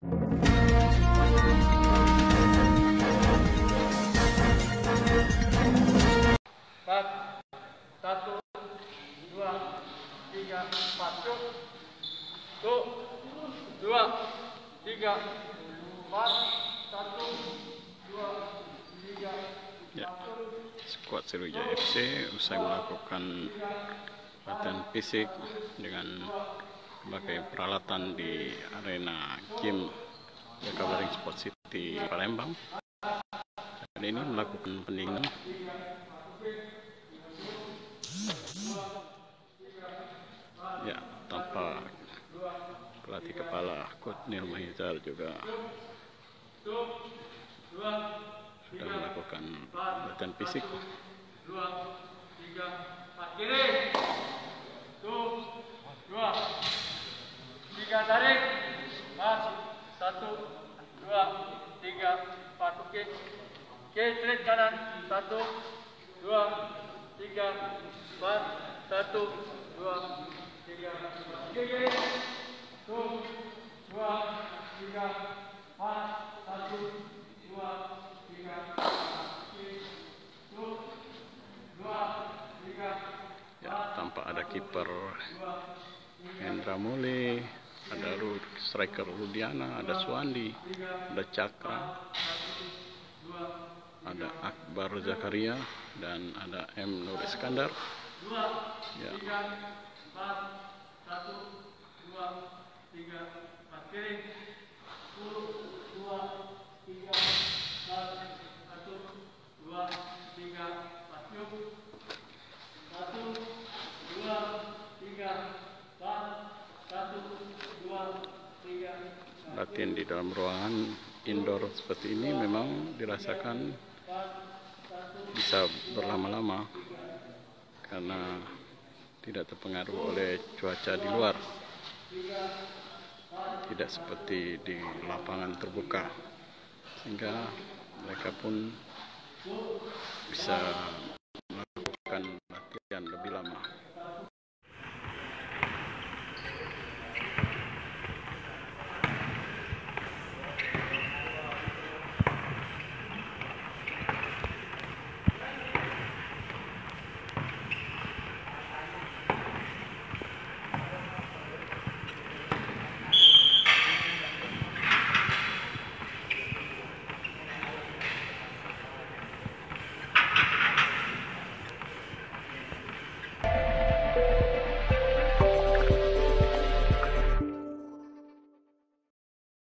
Satu, dua, tiga, empat, yuk. Tuh, dua, tiga, empat, satu, dua, tiga. Ya, skuad Sriwijaya FC usai melakukan latihan fisik dengan berbagai peralatan di arena game Jakabaring Sport City Palembang. Dan ini melakukan pendinginan. Ya, tanpa pelatih kepala Coach Neil Mahizar juga sudah melakukan latihan fisik. Dua, tiga, empat, kiri. Tuh, dua, tiga, tarik. Mas, satu, dua, tiga, empat, oke. Oke, straight kanan. Satu, dua, tiga, empat, satu, dua, tiga, oke, kiri. Tuh, dua, tiga, empat, satu, dua, tiga, ya, tanpa ada kiper Hendra Mule, ada striker Rudiana, ada Suwandi, ada Cakra, ada Akbar Zakaria, dan ada M. Nur Iskandar. Ya. Latihan di dalam ruangan indoor seperti ini memang dirasakan bisa berlama-lama karena tidak terpengaruh oleh cuaca di luar, tidak seperti di lapangan terbuka, sehingga mereka pun bisa